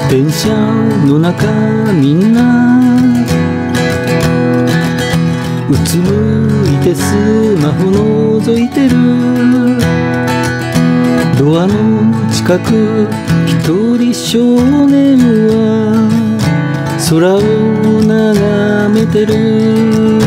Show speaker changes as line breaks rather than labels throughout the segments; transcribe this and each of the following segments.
電車の中みんなうつむいてスマホ覗いてる。ドアの近く一人少年は空を眺めてる。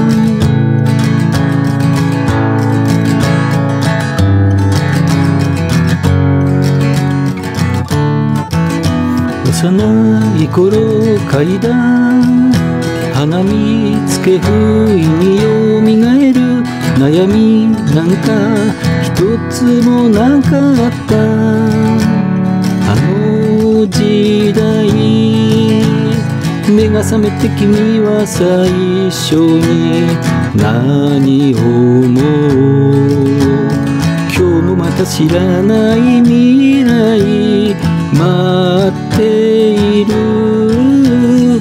幼い頃階段花見つけ不意によみがえる。悩みなんか一つもなかった。あの時代目が覚めて君は最初に何を思う。今日もまた知らない未来待っている。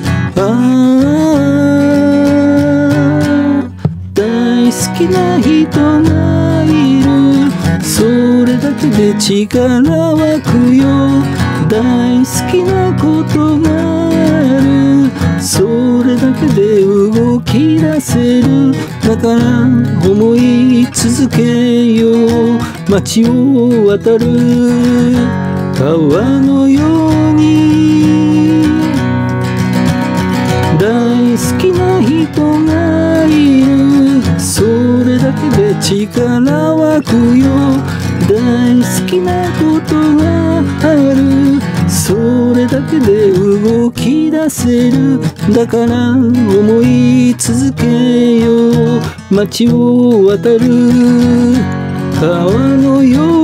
大好きな人がいる。それだけで力湧くよ。大好きなことがある。それだけで動き出せる。だから思い続けよう。街を渡る川のように。大好きな人がいる。それだけで力湧くよ。大好きなことがある。それだけで動き出せる。だから思い続けよう。街を渡る川のように。